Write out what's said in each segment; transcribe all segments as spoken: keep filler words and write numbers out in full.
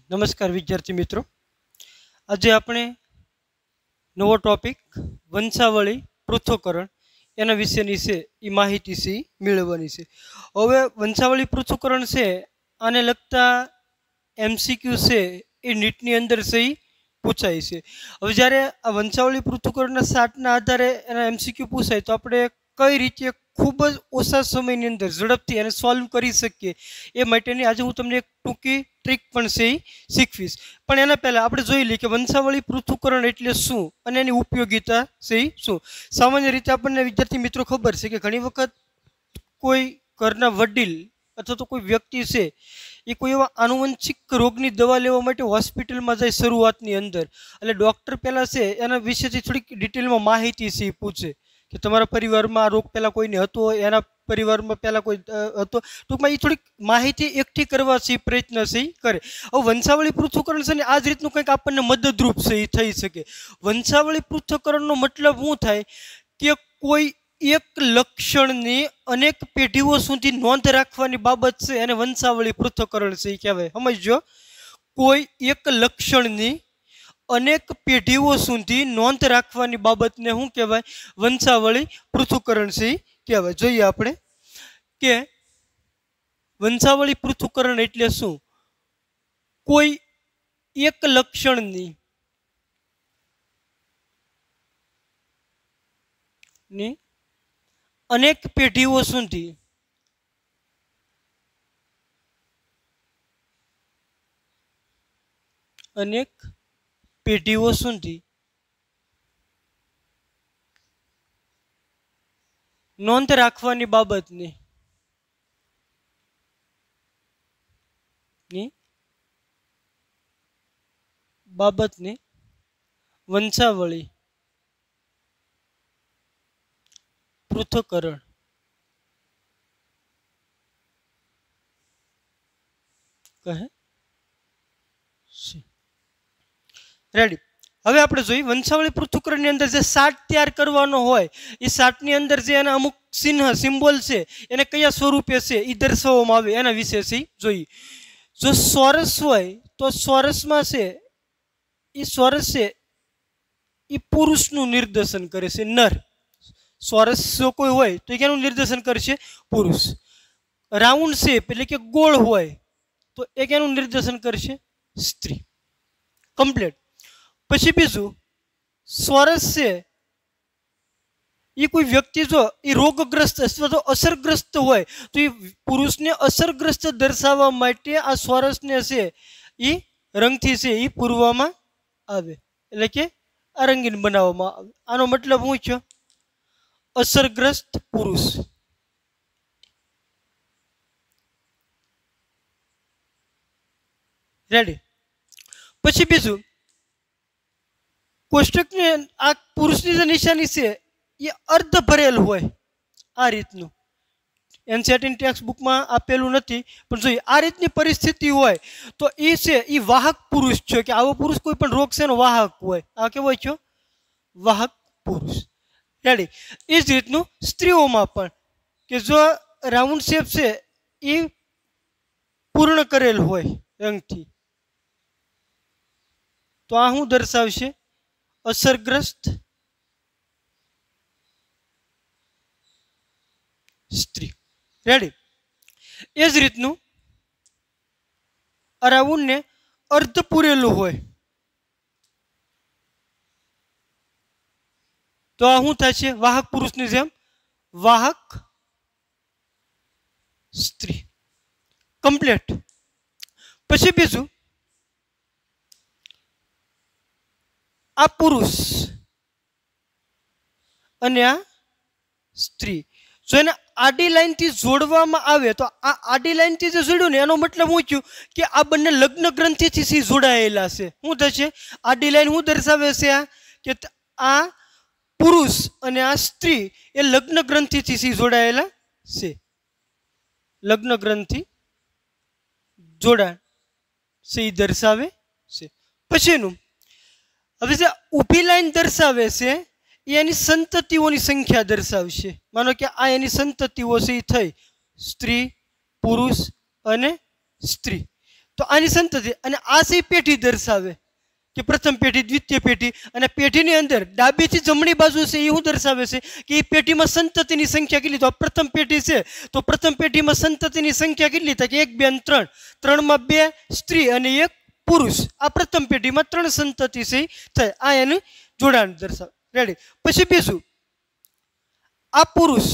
नमस्कार विद्यार्थी मित्रों, आज આપણે નવો ટોપિક વંશાવળી પૃથ્થકરણ એના વિશેની છે એ માહિતી છે મેળવવાની છે। હવે વંશાવળી પૃથ્થકરણ છે આને લગતા એમસીક્યુ છે એ નીટની અંદર છે એ પૂછાય છે। હવે જ્યારે આ વંશાવળી પૃથ્થકરણના સાતના આધારે એના એમસીક્યુ પૂછાય તો આપણે કઈ રીતે ખૂબ જ ઓછા સમયની અંદર ઝડપથી એને સોલ્વ કરી શકીએ એ માટેની આજે હું તમને એક ટૂંકી ટ્રીક પણ છે એ શીખવીશ। પણ એના પહેલાં આપણે જોઈ લઈએ કે વંશાવળી પૃથ્થકરણ એટલે શું અને એની ઉપયોગિતા છે એ શું। સામાન્ય રીતે આપણને વિદ્યાર્થી મિત્રો ખબર છે કે ઘણી વખત કોઈ ઘરના વડીલ અથવા તો કોઈ વ્યક્તિ છે એ કોઈ એવા આનુવંશિક રોગની દવા લેવા માટે હોસ્પિટલમાં જાય શરૂઆતની અંદર, એટલે ડૉક્ટર પહેલાં છે એના વિશેથી થોડીક ડિટેલમાં માહિતી છે એ પૂછે કે તમારા પરિવારમાં આ રોગ પહેલાં કોઈને હતો, એના પરિવારમાં પહેલાં કોઈ હતો, ટૂંકમાં એ થોડીક માહિતી એકઠી કરવા છે પ્રયત્ન છે એ કરે। હવે વંશાવળી પૃથ્થકરણ છે ને આ જ રીતનું કંઈક આપણને મદદરૂપ છે એ થઈ શકે। વંશાવળી પૃથ્થકરણનો મતલબ શું થાય કે કોઈ એક લક્ષણની અનેક પેઢીઓ સુધી નોંધ રાખવાની બાબત છે અને વંશાવળી પૃથ્થકરણ છે એ કહેવાય। સમજો, કોઈ એક લક્ષણની અનેક પેઢીઓ સુધી નોંધ રાખવાની બાબતને શું કહેવાય? વંશાવળી પૃથ્થકરણ છે એ કહેવાય। જોઈએ આપણે કે વંશાવળી પૃથ્થકરણ એટલે શું। કોઈ એક લક્ષણની ની અનેક પેઢીઓ સુધી અનેક પેઢીઓ સુધી નોંધ રાખવાની બાબતની બાબતની વંશાવળી પૃથ્થકરણ કહે છે। રેડી, હવે આપણે જોઈએ વંશાવળી પૃથ્થકરણની અંદર જે સાટ તૈયાર કરવાનો હોય એ સાટની અંદર જે એના અમુક ચિહ્ન સિમ્બોલ છે એને કયા સ્વરૂપે છે એ દર્શાવવામાં આવે એના વિશે છે જોઈએ। જો ચોરસ હોય તો ચોરસમાં છે એ ચોરસ છે એ પુરુષનું નિર્દેશન કરે છે, નર। ચોરસ જો કોઈ હોય તો એ કેનું નિર્દેશન કરશે? પુરુષ। રાઉન્ડ શેપ એટલે કે ગોળ હોય તો એ કેનું નિર્દેશન કરશે? સ્ત્રી। કમ્પ્લીટ। પછી બીજું, ચોરસ છે એ કોઈ વ્યક્તિ જો એ રોગગ્રસ્ત અથવા તો અસરગ્રસ્ત હોય તો એ પુરુષને અસરગ્રસ્ત દર્શાવવા માટે આ ચોરસને છે એ રંગથી છે એ પૂરવામાં આવે, એટલે કે આ રંગીન બનાવવામાં આવે। આનો મતલબ શું છે? અસરગ્રસ્ત પુરુષ। રેડી। પછી બીજું, કોષ્ટકની આ પુરુષની જે નિશાની છે એ અર્ધ ભરેલ હોય આ રીતનું। એનસીઈઆરટી ટેક્સ્ટ બુકમાં આપેલું નથી પણ જોઈએ આ રીતની પરિસ્થિતિ હોય તો એ છે એ વાહક પુરુષ છે, કે આવો પુરુષ કોઈ પણ રોગ છે એનો વાહક હોય। આ કેવો છે? વાહક પુરુષ। રેડી। એ જ રીતનું સ્ત્રીઓમાં પણ કે જો રાઉન્ડ શેપ છે એ પૂર્ણ કરેલ હોય રંગથી તો આ શું દર્શાવશે? અસરગ્રસ્ત સ્ત્રી। રેડી। એ જ રીતનું આ રાઉન્ડને અર્ધ પૂરેલું હોય તો આ શું થશે? વાહક પુરુષની જેમ વાહક સ્ત્રી। કમ્પ્લીટ। પછી બીજું, આ પુરુષ અને આ સ્ત્રી જો એને આડી લાઈનથી જોડવામાં આવે તો આ આડી લાઈનથી જે જોડ્યું ને એનો મતલબ શું થયું કે આ બંને લગ્ન ગ્રંથિથી જોડાયેલા છે। શું થશે? આડી લાઈન શું દર્શાવે છે? આ કે આ પુરુષ અને આ સ્ત્રી એ લગ્ન ગ્રંથિથી જોડાયેલા છે, લગ્ન ગ્રંથિ જોડાણ છે એ દર્શાવે છે। પછીનું, હવે જે ઊભી લાઈન દર્શાવે છે એ એની સંતતિઓની સંખ્યા દર્શાવશે। માનો કે આ એની સંતતિઓ છે એ થઈ સ્ત્રી, પુરુષ અને સ્ત્રી। तो आनी संतति अने आ से पेटी दर्शावे कि प्रथम पेटी द्वितीय पेटी अने पेटीनी अंदर डाबीथी जमणी बाजू से एवं दर्शावे छे कि पेटी में संततिनी संख्या केटली तो प्रथम पेटी छे तो प्रथम पेटी में संततिनी संख्या केटली तो कि एक बे त्रण त्रण में बे स्त्री अने एक पुरुष आ प्रथम पेटी में त्रण संतति से थाय आ एनु जोडाण दर्शावे रेडी पछी बीजू आ पुरुष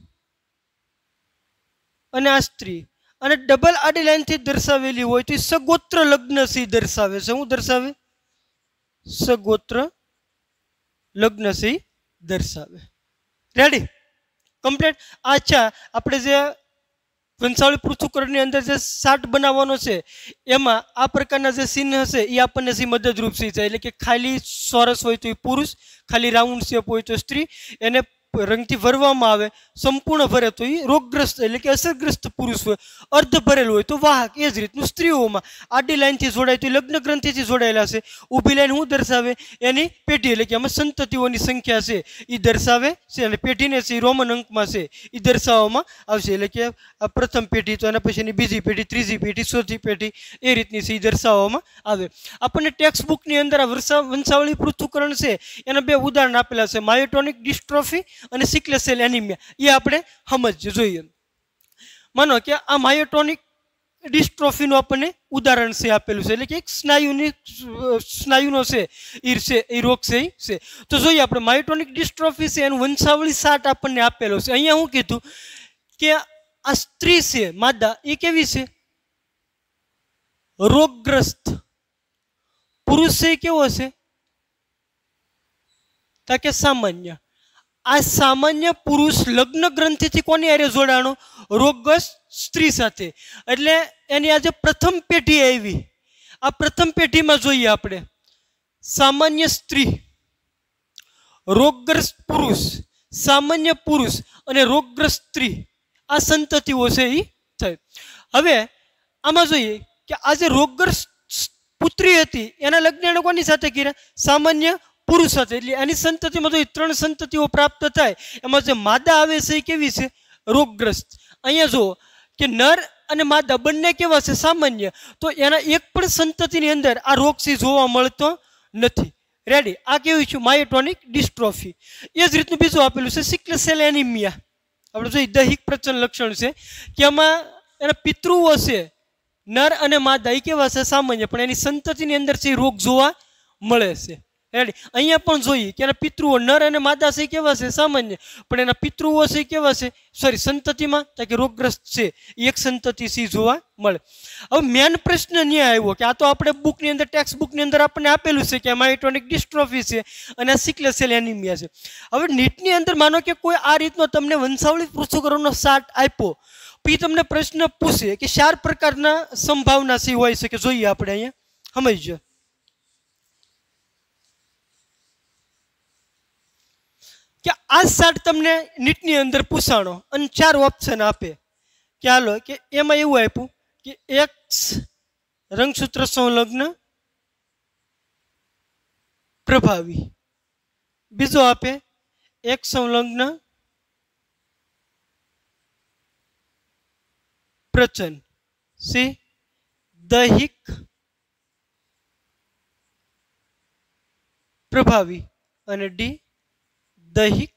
अने आ स्त्री अने डबल आडी लाइन थी दर्शावेली होय तो सगोत्र लग्न से दर्शावे छे हूँ दर्शावे सगोत्र लग्न से दर्शावे रेडी कम्प्लीट अच्छा आपणे जे वंशावली पृथुकरणनी अंदर जे साठ बनावવાનો છે એમાં આ પ્રકારના જે ચિહ્ન હશે એ આપણને સી મદદરૂપ છે એટલે કે ખાલી ચોરસ હોય તો પુરુષ ખાલી રાઉન્ડ શેપ હોય તો સ્ત્રી એને રંગથી ભરવામાં આવે સંપૂર્ણ ભરે તો એ રોગગ્રસ્ત એટલે કે અસરગ્રસ્ત પુરુષ હોય અર્ધ ભરેલું હોય તો વાહક એ જ રીતનું સ્ત્રીઓમાં આડી લાઈનથી જોડાય તો લગ્ન ગ્રંથિથી જોડાયેલા છે ઊભી લાઈન શું દર્શાવે એની પેઢી એટલે કે આમાં સંતતિઓની સંખ્યા છે એ દર્શાવે છે અને પેઢીને છે રોમન અંકમાં છે એ દર્શાવવામાં આવશે એટલે કે આ પ્રથમ પેઢી તો એના પછીની બીજી પેઢી ત્રીજી પેઢી ચોથી પેઢી એ રીતની છે એ દર્શાવવામાં આવે આપણને ટેક્સ્ટ બુકની અંદર આ વંશાવળી પૃથ્થકરણ છે એના બે ઉદાહરણ આપેલા છે માયોટોનિક ડિસ્ટ્રોફી અને સિકલ સેલ એનિમિયા ये આપણે સમજ જોઈએ માનો કે આ માયોટોનિક ડિસ્ટ્રોફીનું આપણને ઉદાહરણ છે આપેલું છે એટલે કે એક સ્નાયુની સ્નાયુનો છે એ છે એ રોગ છે છે તો જોઈએ આપણે માયોટોનિક ડિસ્ટ્રોફી છે એનું વંશાવળી સાટ આપણને આપેલો છે અહીંયા હું કીધું કે આ સ્ત્રી છે માદા એ કેવી છે રોગગ્રસ્ત પુરુષ છે કેવો છે તાકે સામાન્ય आ सामान्य पुरुष लग्न ग्रंथि थी कोनी हारे जोड़ाणो रोगग्रस्त स्त्री साथे एटले एनी आज प्रथम पेटी आवी आ प्रथम पेटी में जोईए आपणे सामान्य स्त्री रोगग्रस्त पुरुष सामान्य पुरुष अने रोगग्रस्त स्त्री आ संततिओ छे ई थई हवे आमां जोईए के आज रोगग्रस्त पुत्री हती एना लग्न एने कोनी साथे कर्या सामान्य पुरुष साथे એટલે આની સંતતિમાં તો ત્રણ સંતતિઓ પ્રાપ્ત થાય એમાં જે માદા આવે છે એ કેવી છે રોગગ્રસ્ત અહીંયા જો કે નર અને માદા બંને કેવા છે સામાન્ય તો એના એક પણ સંતતિની અંદર આ રોગ છે જોવા મળતો નથી રેડી આ કેવું છે માયોટોનિક ડિસ્ટ્રોફી એ જ રીતનું બીજું આપેલું છે સિકલ સેલ એનિમિયા આપણે જોઈએ દૈહિક પ્રચન લક્ષણ છે કે આમાં એના પિતૃઓ છે નર અને માદા એ કેવા છે સામાન્ય પણ એની સંતતિની અંદર છે રોગ જોવા મળે છે રેડી અહીંયા પણ જોઈએ કે એના પિતૃઓ નર અને માદા છે કેવા છે સામાન્ય પણ એના પિતૃઓ છે કેવા છે સોરી સંતતિમાં કે રોગગ્રસ્ત છે એક સંતતિ સી જોવા મળે હવે મેન પ્રશ્ન ન્યા આવ્યો કે આ તો આપણે બુકની અંદર ટેક્સ્ટ બુકની અંદર આપણને આપેલું છે કે માયોટોનિક ડિસ્ટ્રોફી છે અને આ સિકલ સેલ એનિમિયા છે હવે નીટની અંદર માનો કે કોઈ આ રીતનો તમને વંશાવળી પૃથ્થકરણનો ચાર્ટ આપ્યો પછી તમને પ્રશ્ન પૂછે કે ચાર પ્રકારના સંભાવના સી હોય છે કે જોઈએ આપણે અહીંયા સમજજો કે આ ચાર્ટ તમને નીટની અંદર પૂછાણો અને ચાર ઓપ્શન આપે કે હાલો કે એમાં એવું આપ્યું કે એક્સ રંગસૂત્ર સંલગ્ન પ્રભાવી બીજો આપે એક સંલગ્ન પ્રચન સી દૈહિક પ્રભાવી અને ડી દૈહિક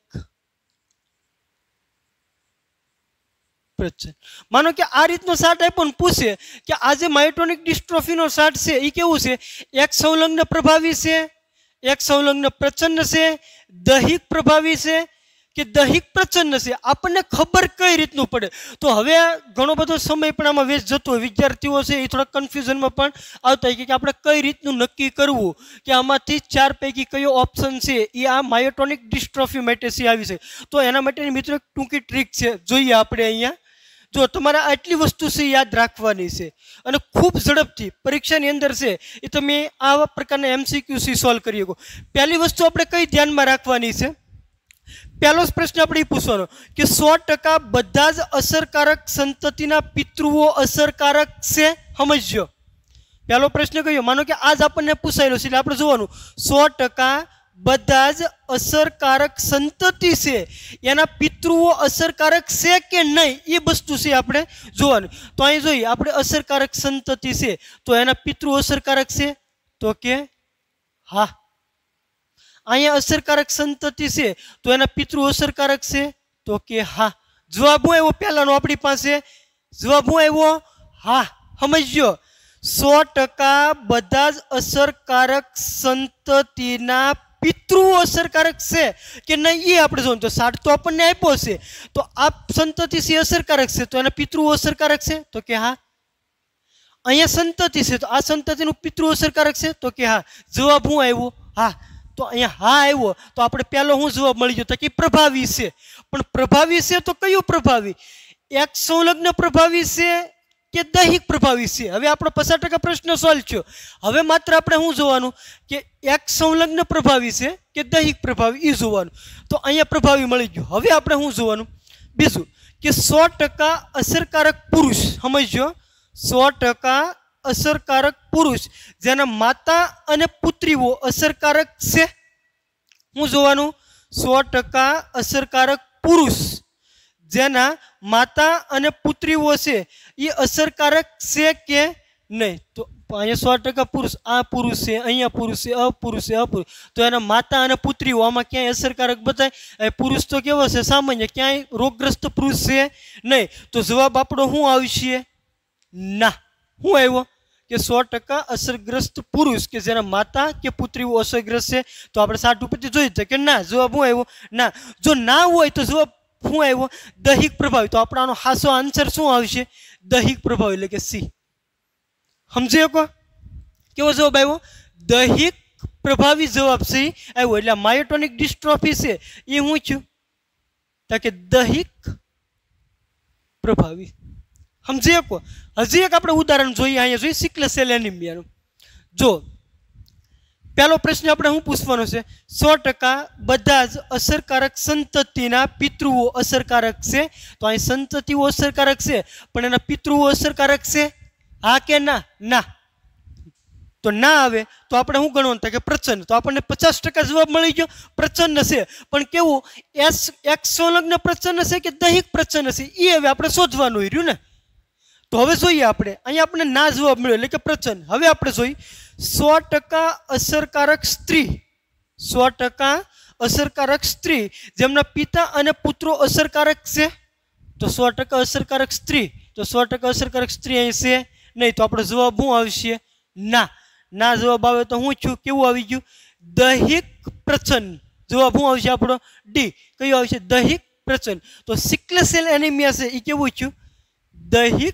પ્રચન માનો કે આ રીતનો ચાર્ટ આપ્યો ને પૂછે કે આજે માયોટોનિક ડિસ્ટ્રોફીનો ચાર્ટ છે એ કેવું છે એક સંલગ્ન પ્રભાવી છે એક સંલગ્ન પ્રચન્ન છે દૈહિક પ્રભાવી છે કે દૈહિક પ્રચન્ન છે આપણને ખબર કઈ રીતનું પડે તો હવે ઘણો બધો સમય પણ આમાં વેસ્ટ જતો હોય વિદ્યાર્થીઓ છે એ થોડા કન્ફ્યુઝનમાં પણ આવતા હોય કે આપણે કઈ રીતનું નક્કી કરવું કે આમાંથી ચાર પૈકી કયો ઓપ્શન છે એ આ માયોટોનિક ડિસ્ટ્રોફી માટે છે આવી છે તો એના માટેની મિત્રો એક ટૂંકી ટ્રીક છે જોઈએ આપણે અહીંયા જો તમારે આટલી વસ્તુ છે યાદ રાખવાની છે અને ખૂબ ઝડપથી પરીક્ષાની અંદર છે એ તમે આવા પ્રકારના એમસીક્યુ સી સોલ્વ કરી શકો પહેલી વસ્તુ આપણે કઈ ધ્યાનમાં રાખવાની છે पहलो प्रश्न अपने पूछवानो कि सौ टका बधा ज असरकारक संततिना पितृओ असरकारक से समझो पहलो प्रश्न कहो मानो कि आज आपने पूछायेलो छे आपणे जोवानुं सौ टका બધા જ અસરકારક સંતતિ છે એના પિતૃઓ અસરકારક છે કે નહીં એ વસ્તુ છે આપણે જોવાનું. તો અહીં જોઈએ આપણે અસરકારક સંતતિ છે તો એના પિતૃ અસરકારક છે તો કે હા. અહીંયા અસરકારક સંતતિ છે તો એના પિતૃ અસરકારક છે તો કે હા. જવાબ હું આવ્યો પહેલાનો આપણી પાસે? જવાબ હું આવ્યો? હા. સમજ્યો? સો ટકા બધા જ અસરકારક સંતતિના પિતૃઓ અસરકારક છે કે નહીં એ આપણે જોવાનું. તો સાઠ તો આપણને આપ્યો છે તો આ સંતતિ છે અસરકારક છે તો એના પિતૃઓ અસરકારક છે તો કે હા. અહીંયા સંતતિ છે તો આ સંતતિનું પિતૃ અસરકારક છે તો કે હા. જવાબ હું આવ્યો? હા. તો અહીંયા હા આવ્યો તો આપણે પહેલો શું જવાબ મળી ગયો તો કે પ્રભાવી છે. પણ પ્રભાવી છે તો કયું પ્રભાવી? એક સંલગ્ન પ્રભાવી છે કે દૈહિક પ્રભાવી છે? હવે આપણો પચાસ ટકા પ્રશ્ન સોલ્વ થયો. હવે માત્ર આપણે શું જોવાનું કે એક સંલગ્ન પ્રભાવી છે કે દૈહિક પ્રભાવી એ જોવાનું. તો અહીંયા પ્રભાવી મળી ગયું. હવે આપણે શું જોવાનું? બીજું કે સો ટકા અસરકારક પુરુષ. સમજો? સો ટકા અસરકારક પુરુષ જેના માતા અને પુત્રીઓ અસરકારક છે. શું જોવાનું? સો ટકા અસરકારક પુરુષ જેના માતા અને પુત્રીઓ છે એ અસરકારક છે કે નહીં? તો અહીંયા સો ટકા પુરુષ, આ પુરુષ છે, અહીંયા પુરુષ છે, અપુરુષ છે, અપુરુષ. તો એના માતા અને પુત્રીઓ આમાં ક્યાંય અસરકારક બતાય? પુરુષ તો કેવો છે? સામાન્ય. ક્યાંય રોગગ્રસ્ત પુરુષ છે નહીં. તો જવાબ આપણો શું આવશે? ના. શું આવ્યો? કે સો ટકા અસરગ્રસ્ત પુરુષ કે જેના માતા કે પુત્રીઓ અસરગ્રસ્ત છે. તો આપણે સાઠ ઉપરથી જોઈ છે કે ના. જવાબ શું આવ્યો? ના. જો ના હોય તો જવાબ શું આવ્યો? દૈહિક પ્રભાવી. તો આપણાનો હાસો આન્સર શું આવશે? દૈહિક પ્રભાવ એટલે કે સી. સમજી શકો? કેવો જવાબ આવ્યો? દૈહિક પ્રભાવી જવાબ સી આવ્યો. એટલે માયોટોનિક ડિસ્ટ્રોફી છે એ શું થયું? તો કે દૈહિક પ્રભાવી. સમજી શકો? હજી એક આપણે ઉદાહરણ જોઈએ. અહીંયા જોઈએ સિકલ સેલ એનિમિયાનું. જો પહેલો પ્રશ્ન આપણે શું પૂછવાનો છે? સો ટકા બધા જ અસરકારક સંતતિના પિતૃઓ અસરકારક છે. તો અહીં સંતતિઓ અસરકારક છે પણ એના પિતૃઓ અસરકારક છે? હા કે ના? ના. તો ના આવે તો આપણે શું ગણવાનું? કે પ્રચંડ. તો આપણને પચાસ ટકા જવાબ મળી ગયો. પ્રચંડ છે પણ કેવું? એસ એક સંલગ્ન પ્રચંડ છે કે દૈહિક પ્રચંડ છે એ હવે આપણે શોધવાનું રહ્યું ને. તો હવે જોઈએ આપણે અહીંયા આપણને ના જવાબ મળ્યો એટલે કે પ્રચંડ. હવે આપણે જોઈએ સો ટકા અસરકારક સ્ત્રી. સો ટકા અસરકારક સ્ત્રી જેમના પિતા અને પુત્રો અસરકારક છે. તો સો ટકા અસરકારક સ્ત્રી. તો સો ટકા અસરકારક સ્ત્રી અહીં છે નહીં. તો આપણો જવાબ શું આવશે? ના. ના જવાબ આવે તો શું છું? કેવું આવી ગયું? દૈહિક પ્રચંડ. જવાબ શું આવશે આપણો? ડી. કયું આવશે? દૈહિક પ્રચંડ. તો સિકલ સેલ એનિમિયા છે એ કેવું થયું? દૈહિક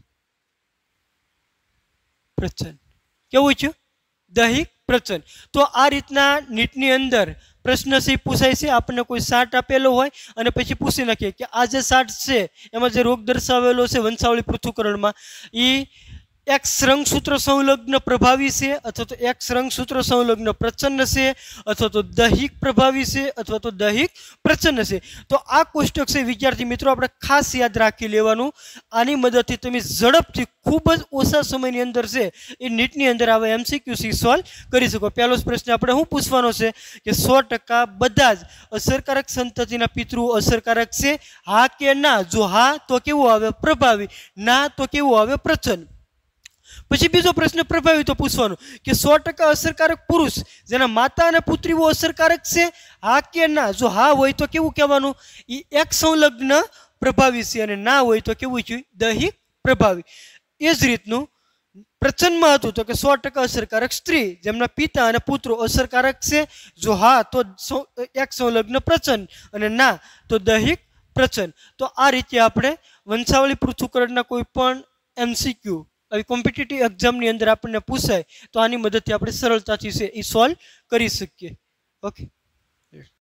પ્રચંડ. કેવું છે? દૈહિક પ્રચંડ. તો આ રીતના નીટની અંદર પ્રશ્ન છે પૂછાય છે. આપણને કોઈ સાટ આપેલો હોય અને પછી પૂછી નાખીએ કે આ જે સાટ છે એમાં જે રોગ દર્શાવેલો છે વંશાવળી પૃથ્થકરણમાં એ એક રંગસૂત્ર સંલગ્ન પ્રભાવી છે અથવા તો એક રંગસૂત્ર સંલગ્ન પ્રચંડ છે અથવા તો દૈહિક પ્રભાવી છે અથવા તો દૈહિક પ્રચંડ છે. તો આ કોષ્ટક છે વિદ્યાર્થી મિત્રો આપણે ખાસ યાદ રાખી લેવાનું. આની મદદથી તમે ઝડપથી ખૂબ જ ઓછા સમયની અંદર છે એ નીટની અંદર આવે એમસીક્યુસી સોલ્વ કરી શકો. પહેલો જ પ્રશ્ન આપણે શું પૂછવાનો છે કે સો ટકા બધા જ અસરકારક સંતતિના પિતૃઓ અસરકારક છે? હા કે ના? જો હા તો કેવું આવે? પ્રભાવી. ના તો કેવું આવે? પ્રચંડ. પછી બીજો પ્રશ્ન પ્રભાવી તો પૂછવાનો કે સો ટકા અસરકારક પુરુષ જેના માતા અને પુત્રીઓ અસરકારક છે? હા કે ના? જો હા હોય તો કેવું કહેવાનું? એ એક સંલગ્ન પ્રભાવી છે અને ના હોય તો કેવું છે? દૈહિક પ્રભાવી. એ જ રીતનું પ્રચંડમાં હતું તો કે સો ટકા અસરકારક સ્ત્રી જેમના પિતા અને પુત્રો અસરકારક છે. જો હા તો એક સંલગ્ન પ્રચંડ અને ના તો દૈહિક પ્રચંડ. તો આ રીતે આપણે વંશાવળી પૃથ્થકરણના કોઈ પણ એમસીક્યુ આવી કોમ્પિટિટિવ એક્ઝામની અંદર આપણને પૂછાય તો આની મદદથી આપણે સરળતાથી છે એ સોલ્વ કરી શકીએ. ઓકે.